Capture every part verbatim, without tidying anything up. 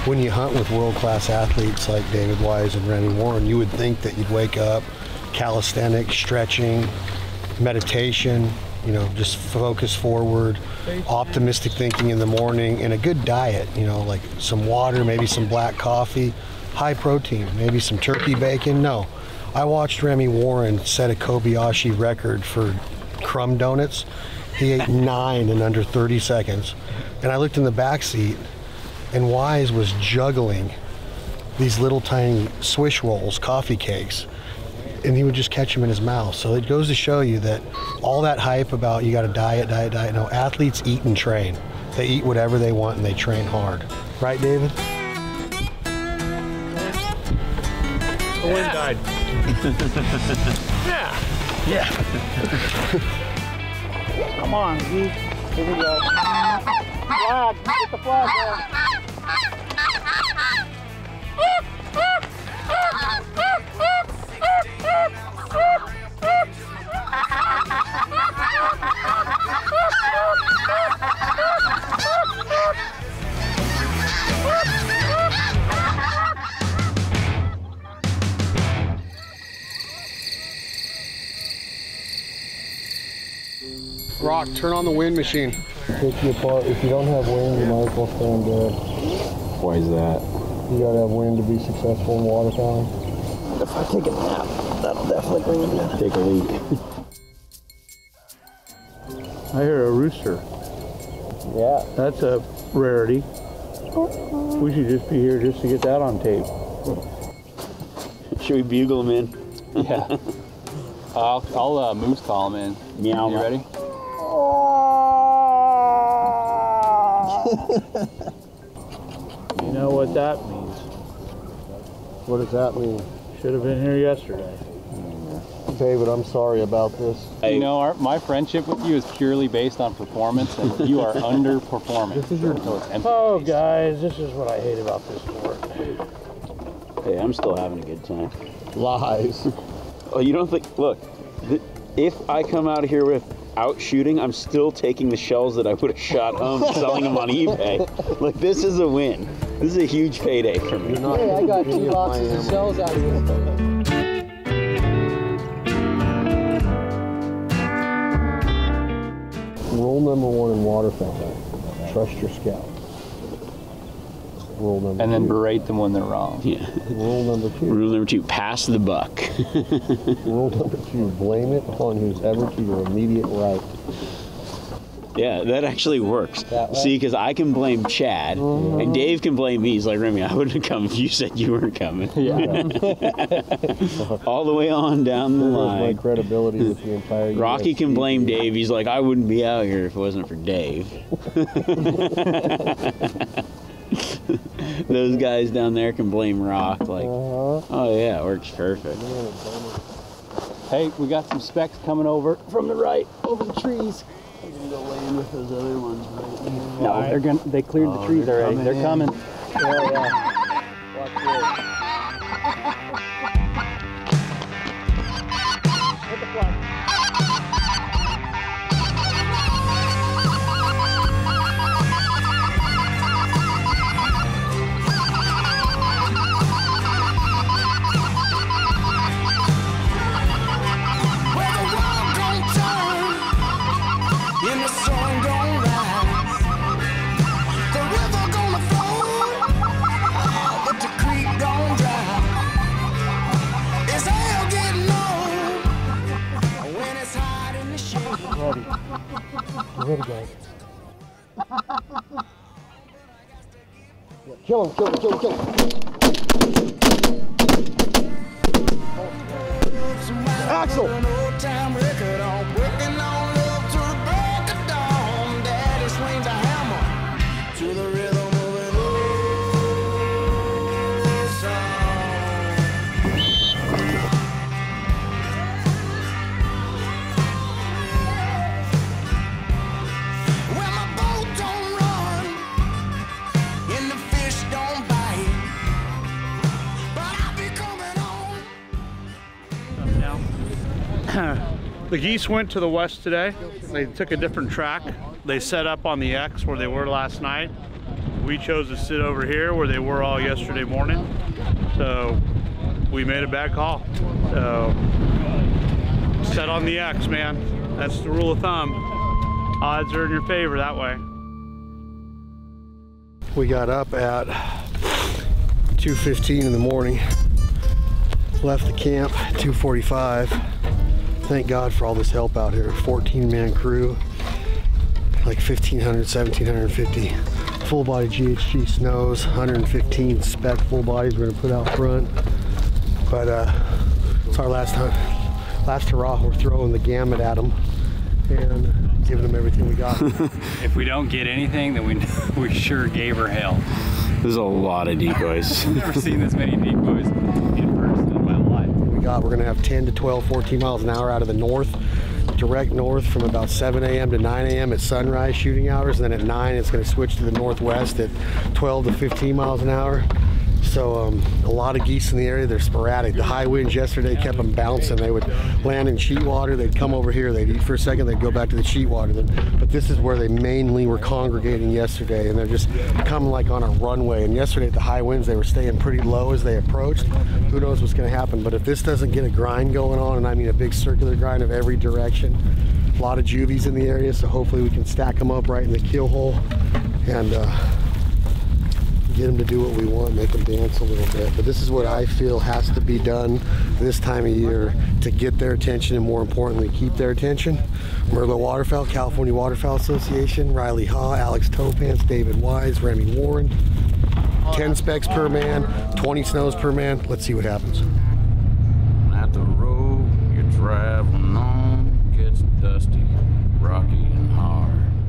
when you hunt with world-class athletes like David Wise and Remi Warren, you would think that you'd wake up, calisthenics, stretching, meditation, you know, just focus forward, optimistic thinking in the morning, and a good diet, you know, like some water, maybe some black coffee, high protein, maybe some turkey bacon. No, I watched Remi Warren set a Kobayashi record for crumb donuts. He ate nine in under thirty seconds. And I looked in the back seat, and Wise was juggling these little tiny swish rolls, coffee cakes, and he would just catch them in his mouth. So it goes to show you that all that hype about you got to diet, diet, diet. No, athletes eat and train. They eat whatever they want and they train hard. Right, David? The wind died. Yeah. Yeah. Come on, geese. Here we go. Flag. Get the flag there. Rock, turn on the wind machine. Take you apart. If you don't have wind, you might as well stand dead. Why is that? You gotta have wind to be successful in waterfowling. If I take a nap, that'll definitely bring me down. Take a leak. I hear a rooster. Yeah. That's a rarity. We should just be here just to get that on tape. Should we bugle him in? Yeah. I'll, I'll uh, moose call him in. Meow. You ready? You know what that means. What does that mean? Should have been here yesterday. David, I'm sorry about this. You know, our, my friendship with you is purely based on performance, and you are underperforming. This is your so it's empty. Oh, guys, this is what I hate about this sport. Hey, I'm still having a good time. Lies. Oh, you don't think, look, th if I come out here without shooting, I'm still taking the shells that I would have shot home and selling them on eBay. Like, this is a win. This is a huge payday for me. Hey, I got two boxes of shells out here. Rule number one in waterfowl, trust your scout. Rule number And then two. berate them when they're wrong. Yeah. Rule number two. Rule number two, pass the buck. Rule number two, blame it on who's ever to your immediate right. Yeah, that actually works. That way? See, because I can blame Chad, Mm-hmm. and Dave can blame me. He's like, Remi, I wouldn't have come if you said you weren't coming. Yeah. All the way on down the There goes my line. credibility with the entire Rocky U S can blame team. Dave. He's like, I wouldn't be out here if it wasn't for Dave. Those guys down there can blame Rock. Like, Uh-huh. oh yeah, it works perfect. Hey, we got some specks coming over from the right, over the trees. I'm gonna go lay in with those other ones right now. No, they're gonna. They cleared the Oh, trees they're already. coming They're in. coming. Yeah, yeah. Watch this. Hit the flag. Ready. You ready, guys? Yeah, kill him, kill him, kill him, kill him. Axel! The geese went to the west today. They took a different track. They set up on the X where they were last night. we chose to sit over here where they were all yesterday morning. So we made a bad call. So set on the X, man. That's the rule of thumb. Odds are in your favor that way. We got up at two fifteen in the morning. Left the camp at two forty-five. Thank God for all this help out here. fourteen man crew, like fifteen hundred, seventeen fifty full body G H G snows, one hundred fifteen Speck full bodies we're gonna put out front. But uh, it's our last time, last hurrah. We're throwing the gamut at them and giving them everything we got. If we don't get anything, then we we sure gave her hell. There's a lot of decoys. I've never seen this many decoys in person in my life. We got, we're gonna have ten to twelve, fourteen miles an hour out of the north, direct north from about seven A M to nine A M at sunrise shooting hours, and then at nine it's gonna switch to the northwest at twelve to fifteen miles an hour. So um, a lot of geese in the area. They're sporadic. The high winds yesterday kept them bouncing. They would land in sheet water. They'd come over here. They'd eat for a second. They'd go back to the sheet water. But this is where they mainly were congregating yesterday, and they're just coming like on a runway. And yesterday at the high winds, they were staying pretty low as they approached. Who knows what's going to happen? But if this doesn't get a grind going on, and I mean a big circular grind of every direction, a lot of juvies in the area, so hopefully we can stack them up right in the keel hole and uh, get them to do what we want, make them dance a little bit. But this is what I feel has to be done this time of year to get their attention, and more importantly, keep their attention. Merlo Waterfowl, California Waterfowl Association, Riley Haw, Alex Topance, David Wise, Remi Warren. ten specks per man, twenty snows per man. Let's see what happens. At the road you're traveling on gets dusty, rocky and hard.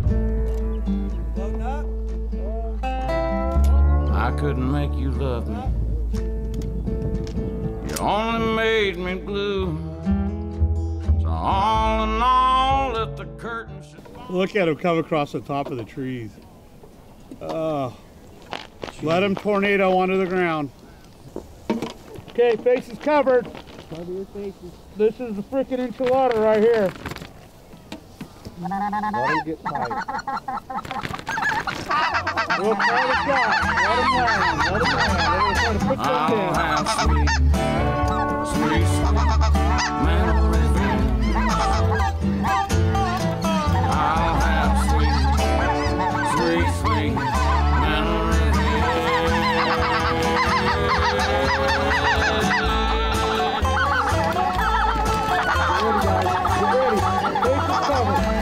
I couldn't make you love me. You only made me blue. So all in all, let the curtain should... Look at them come across the top of the trees. Oh, let them tornado onto the ground. Okay, faces covered. Cover your faces. This is the freaking enchilada right here. Let them get tight. We'll call the shot. Let them land. Let them land. Let them try to put I'll them have sweet, sweet, sweet memories. I'll have sweet, sweet, sweet memories. Get ready, guys. Get ready. Faces covered.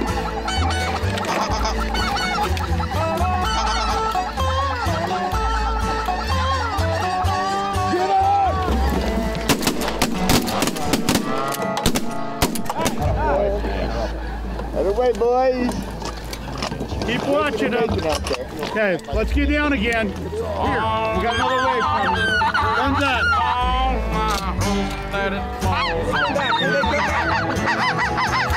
Away, boys. Keep watching them. Okay, let's get down again. Here, we got another wave coming. Guns up.